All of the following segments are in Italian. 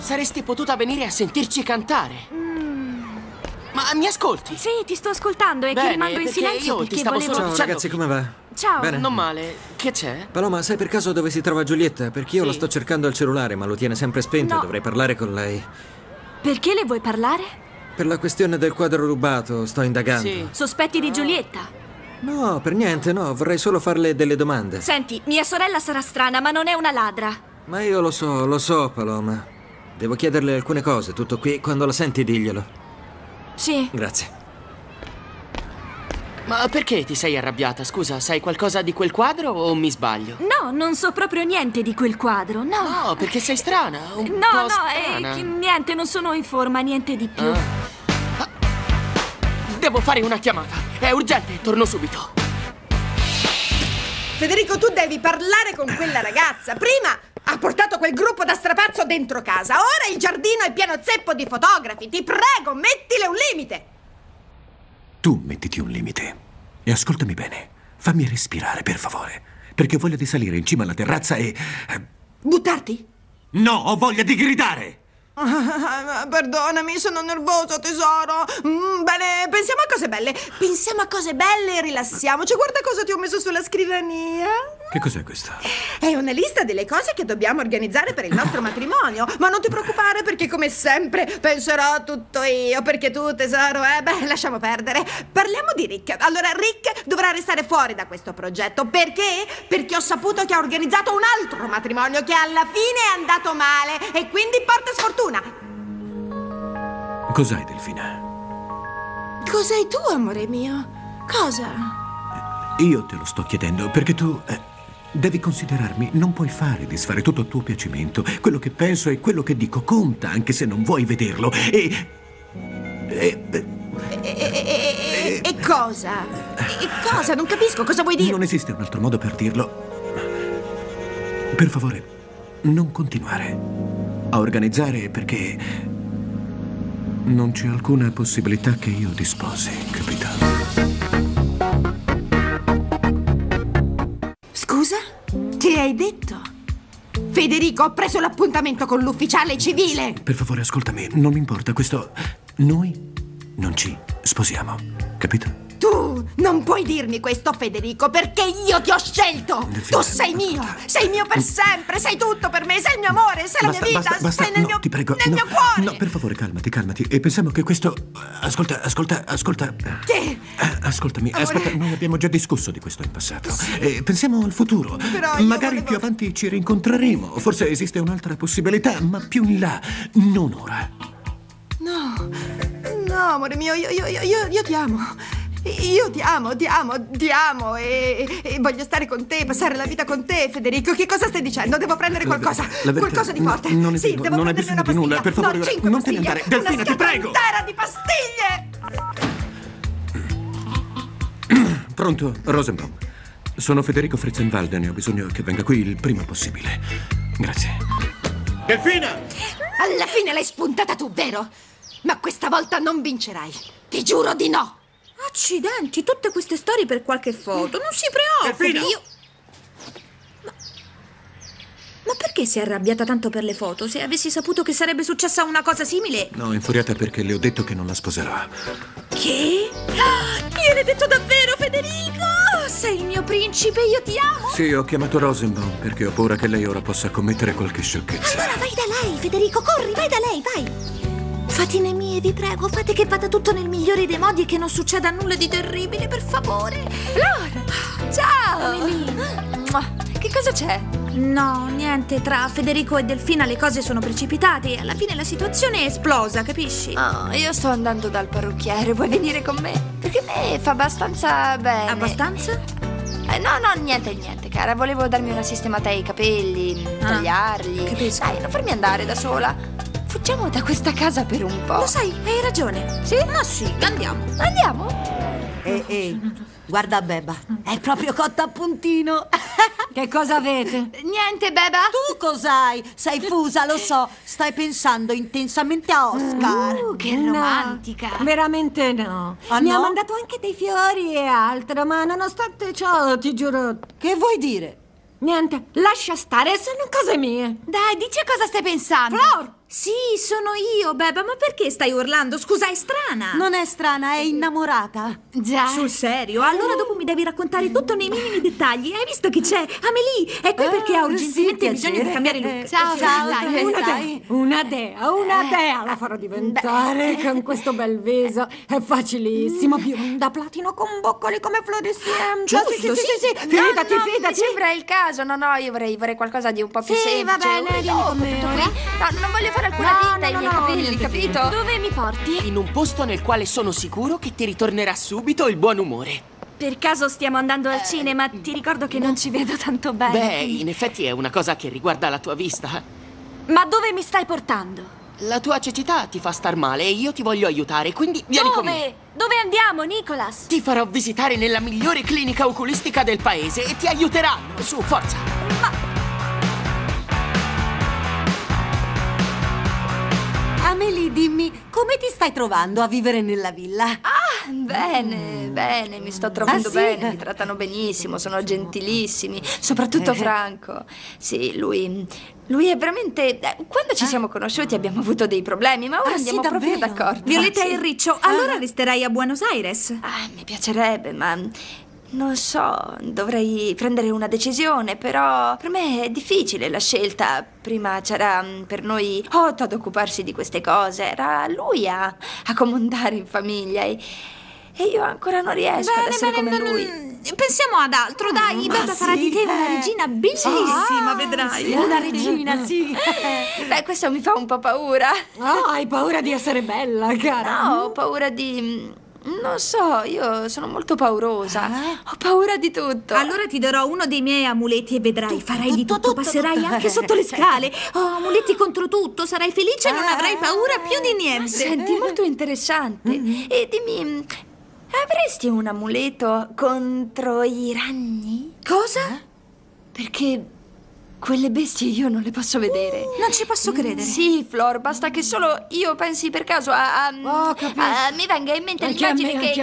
Saresti potuta venire a sentirci cantare. Ma mi ascolti? Sì, ti sto ascoltando e Bene, rimango in perché silenzio io ti perché stavo volevo... solo Ciao dicendo ragazzi, che- come va? Ciao. Bene. Non male. Che c'è? Paloma, sai per caso dove si trova Giulietta? Perché io Sì. la sto cercando al cellulare, ma lo tiene sempre spento No. e dovrei parlare con lei. Perché le vuoi parlare? Per la questione del quadro rubato, sto indagando. Sì. Sospetti di Giulietta? No, per niente, no, vorrei solo farle delle domande. Senti, mia sorella sarà strana, ma non è una ladra. Ma io lo so, Paloma. Devo chiederle alcune cose, tutto qui. Quando la senti, diglielo. Sì. Grazie. Ma perché ti sei arrabbiata? Scusa, sai qualcosa di quel quadro o mi sbaglio? No, non so proprio niente di quel quadro, no. No, perché sei strana. Un No, po' no, strana. niente, non sono in forma, niente di più. Devo fare una chiamata. È urgente, torno subito. Federico, tu devi parlare con quella ragazza. Prima ha portato quel gruppo da strapazzo dentro casa. Ora il giardino è pieno zeppo di fotografi. Ti prego, mettile un limite. Tu mettiti un limite e ascoltami bene. Fammi respirare, per favore, perché ho voglia di salire in cima alla terrazza e... Buttarti? No, ho voglia di gridare! Perdonami, sono nervoso, tesoro. Bene, pensiamo a cose belle. Pensiamo a cose belle e rilassiamoci. Guarda cosa ti ho messo sulla scrivania. Che cos'è questo? È una lista delle cose che dobbiamo organizzare per il nostro matrimonio. Ma non ti preoccupare perché come sempre penserò tutto io. Perché tu, tesoro, lasciamo perdere. Parliamo di Rick. Allora, Rick dovrà restare fuori da questo progetto. Perché? Perché ho saputo che ha organizzato un altro matrimonio che alla fine è andato male e quindi porta sfortuna. Cos'hai, Delfina? Cos'hai tu, amore mio? Cosa? Io te lo sto chiedendo perché tu... devi considerarmi, non puoi fare di disfare tutto a tuo piacimento. Quello che penso e quello che dico conta, anche se non vuoi vederlo. E cosa? E cosa? Non capisco, cosa vuoi dire? Non esiste un altro modo per dirlo. Per favore, non continuare a organizzare perché non c'è alcuna possibilità che io ti sposi, capito? Scusa? Che hai detto? Federico, ho preso l'appuntamento con l'ufficiale civile. Per favore, ascoltami, non mi importa questo. Noi non ci sposiamo, capito? Tu non puoi dirmi questo, Federico, perché io ti ho scelto. Delfina, Tu sei mio, ascolta. sei mio per sempre, sei tutto per me, sei il mio amore, sei la mia vita, Basta, sei nel no, mio, ti prego, nel no, mio cuore. No, per favore, calmati. E pensiamo che questo... Ascolta. Che? Ascoltami, Amore. aspetta, noi abbiamo già discusso di questo in passato. Pensiamo al futuro. Però io Magari volevo- più avanti ci rincontreremo. Forse esiste un'altra possibilità, ma più in là, non ora. No, amore mio, io ti amo. Io ti amo e voglio stare con te, passare la vita con te, Federico. Che cosa stai dicendo? Devo prendere qualcosa, La verità- qualcosa di forte. non è sì, vero, devo non hai prendermi bisogno una di nulla, pastiglia. per favore, no, ora, 5 non te ne pastiglie. andare. Delfina, Una ti scatola prego. intera di pastiglie. Pronto, Rosenbaum. Sono Federico Fritzenwalden e ho bisogno che venga qui il prima possibile. Grazie. Delfina! Alla fine l'hai spuntata tu, vero? Ma questa volta non vincerai. Ti giuro di no. Accidenti, tutte queste storie per qualche foto. Non si preoccupi. Delfina! Ma perché si è arrabbiata tanto per le foto? Se avessi saputo che sarebbe successa una cosa simile... No, infuriata perché le ho detto che non la sposerò. Che? Gliel'hai detto davvero, Federico? Sei il mio principe, io ti amo. Sì, ho chiamato Rosenbaum perché ho paura che lei ora possa commettere qualche sciocchezza. Allora vai da lei, Federico, corri, vai da lei, vai. Fatine mie, vi prego, fate che vada tutto nel migliore dei modi e che non succeda nulla di terribile, per favore. Flor! Ciao! Che cosa c'è? No, niente, tra Federico e Delfina le cose sono precipitate e alla fine la situazione è esplosa, capisci? Oh, io sto andando dal parrucchiere, vuoi venire con me? Perché a me fa abbastanza bene. Abbastanza? No, niente, cara. Volevo darmi una sistemata ai capelli, tagliarli. capisco. Dai, non farmi andare da sola. Fuggiamo da questa casa per un po'. Lo sai, hai ragione. Sì? Ma sì, andiamo. Andiamo? Ehi, guarda Beba, è proprio cotta a puntino. Che cosa avete? Niente, Beba. Tu cos'hai? Sei fusa, lo so. Stai pensando intensamente a Oscar. Che romantica. Veramente no. Ah, Mi ha no? mandato anche dei fiori e altro, ma nonostante ciò, ti giuro... Che vuoi dire? Niente, lascia stare, sono cose mie. Dai, dici a cosa stai pensando. Flor, Sì, sono io, Beba, ma perché stai urlando? Scusa, è strana. Non è strana, è innamorata. Già. Sul serio? Allora dopo mi devi raccontare tutto nei minimi dettagli. Hai visto chi c'è? Amelie, è qui perché ha urgentemente bisogno di cambiare look. Ciao, dai. Una dea la farò diventare con questo bel viso. È facilissimo, bionda, platino con boccoli come Floricienta. Sì. Fidati. Mi sembra il caso. No, io vorrei qualcosa di un po' più semplice. va bene, vieni con me ora. No, non voglio fare alcuna tinta ai miei capelli, capito? Dove mi porti? In un posto nel quale sono sicuro che ti ritornerà subito il buon umore. Per caso stiamo andando al cinema? Ti ricordo che non ci vedo tanto bene. Beh, in effetti è una cosa che riguarda la tua vista. Ma dove mi stai portando? La tua cecità ti fa star male e io ti voglio aiutare, quindi vieni con me. Dove andiamo, Nicholas? Ti farò visitare nella migliore clinica oculistica del paese e ti aiuteranno. Su, forza. Amelie, dimmi, come ti stai trovando a vivere nella villa? Bene, mi sto trovando sì? bene, mi trattano benissimo, sono gentilissimi, soprattutto Franco. Sì, lui è veramente... Quando ci siamo conosciuti abbiamo avuto dei problemi, ma ora andiamo proprio davvero? d'accordo. Violetta e Riccio, allora resterai a Buenos Aires? Mi piacerebbe, ma... non so, dovrei prendere una decisione, però per me è difficile la scelta. Prima c'era per noi Otto ad occuparsi di queste cose, era lui a comandare in famiglia e io ancora non riesco ad essere come lui. Pensiamo ad altro, dai. Beba farà di te una regina bellissima, vedrai. Una regina, sì. Beh, questo mi fa un po' paura. Hai paura di essere bella, cara? No, ho paura di... non so, io sono molto paurosa. Ho paura di tutto. Allora ti darò uno dei miei amuleti e vedrai, farai di tutto, passerai anche sotto le scale. Ho amuletti contro tutto, sarai felice e non avrai paura più di niente. Senti, molto interessante. E dimmi, avresti un amuleto contro i ragni? Cosa? Perché quelle bestie io non le posso vedere. Non ci posso credere. Sì, Flor, basta che solo io pensi per caso mi venga in mente l'immagine che...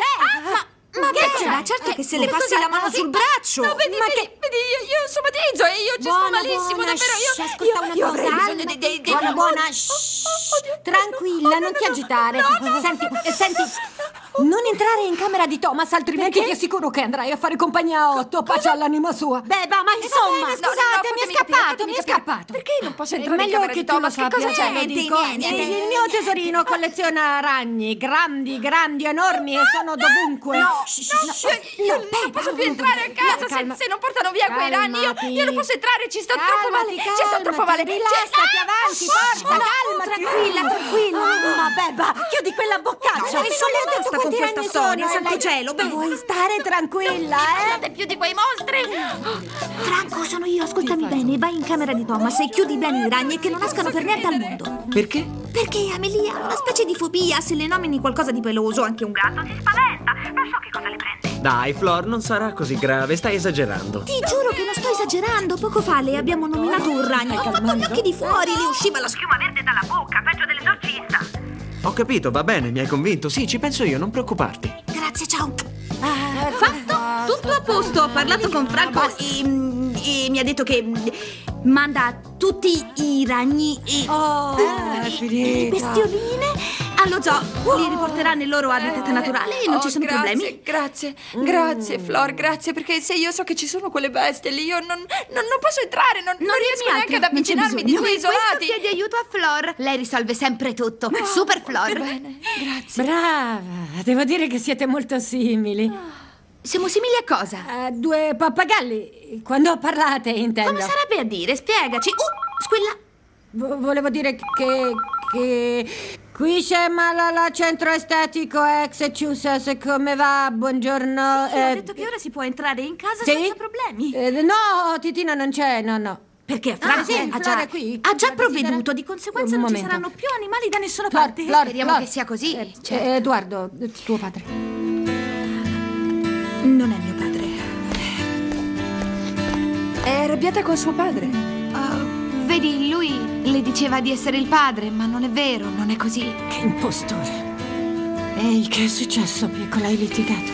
Ma che c'era? Certo che se le passi la mano sul braccio. No, vedi, io somatizzo e io ci sto malissimo, davvero. Io avrei bisogno di... Buona. Tranquilla, non ti agitare. Senti, non entrare in camera di Thomas, altrimenti ti assicuro che andrai a fare compagnia a Otto. Pace all'anima sua. Beba, ma insomma, Scusate, mi è scappato. Perché non posso entrare in Meglio camera che di tu lo Thomas? Che cosa sappia, c'è? lo dico. Il mio tesorino colleziona ragni grandi, enormi e sono dovunque. Io non posso più entrare a casa se non portano via quei ragni. Io non posso entrare, ci sto troppo male. Ci sto troppo male. Rilassati, avanti, forza, calmati. tranquilla. Ma Beba, chiudi quella boccaccia. Mi sono basta con questa storia, santo cielo. Vuoi stare tranquilla, Guardate più di quei mostri. Franco, sono io, ascoltami bene. Vai in camera di Thomas e chiudi bene i ragni e che non escano per niente al mondo. Perché? Perché Amelie ha una specie di fobia. Se le nomini qualcosa di peloso, anche un gatto si spaventa. Non so che cosa le prende. Dai, Flor, non sarà così grave, stai esagerando. Ti giuro che non sto esagerando. Poco fa le abbiamo nominato un ragno. Ma con gli occhi di fuori le usciva la schiuma verde dalla bocca, peggio dell'esorcista. Ho capito, va bene, mi hai convinto. Sì, ci penso io, non preoccuparti. Grazie, ciao. Fatto, tutto a posto. Ho parlato con Franco e mi ha detto che manda tutti i ragni e le bestioline allo zoo. Li riporterà nel loro habitat naturale e non ci sono problemi. Grazie, Flor, grazie, perché se io so che ci sono quelle bestie lì, io non posso entrare, non riesco neanche ad avvicinarmi di quei isolati. Questo chiede aiuto a Flor. Lei risolve sempre tutto. Super Flor. Che bene, grazie. Brava, devo dire che siete molto simili. Siamo simili a cosa? Due pappagalli. Quando parlate, intendo. Come sarebbe a dire? Spiegaci. Squilla. Volevo dire che qui c'è la centro estetico ex Ciusas, come va? Buongiorno. Sì, ho detto che ora si può entrare in casa sì? senza problemi. No, Titina non c'è, no. Perché Franco ha già provveduto, di conseguenza non ci saranno più animali da nessuna parte. Speriamo che sia così. Edoardo, tuo padre. Non è mio padre. È arrabbiata con suo padre. Vedi, lui le diceva di essere il padre, ma non è vero, non è così. Che impostore. Ehi, che è successo, piccola? Hai litigato?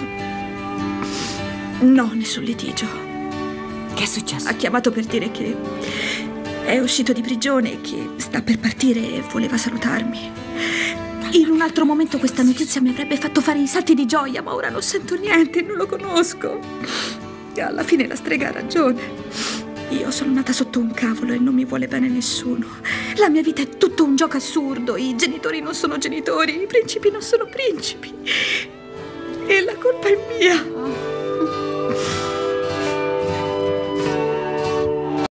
No, nessun litigio. Che è successo? Ha chiamato per dire che è uscito di prigione e che sta per partire e voleva salutarmi. In un altro momento questa notizia mi avrebbe fatto fare i salti di gioia, ma ora non sento niente, non lo conosco. E alla fine la strega ha ragione. Io sono nata sotto un cavolo e non mi vuole bene nessuno. La mia vita è tutto un gioco assurdo. I genitori non sono genitori, i principi non sono principi. E la colpa è mia.